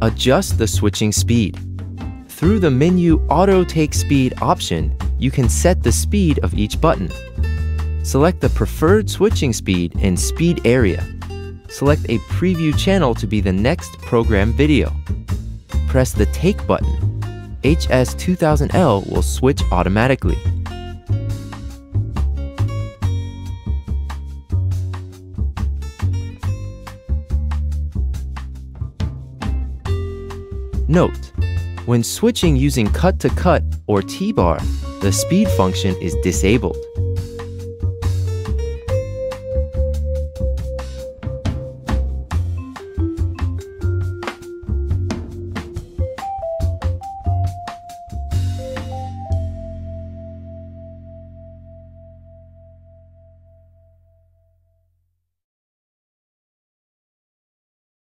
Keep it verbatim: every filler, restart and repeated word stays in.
Adjust the switching speed. Through the menu Auto Take Speed option, you can set the speed of each button. Select the preferred switching speed in Speed area. Select a preview channel to be the next program video. Press the Take button. H S two thousand L will switch automatically. Note: when switching using cut-to-cut or T-bar, the speed function is disabled.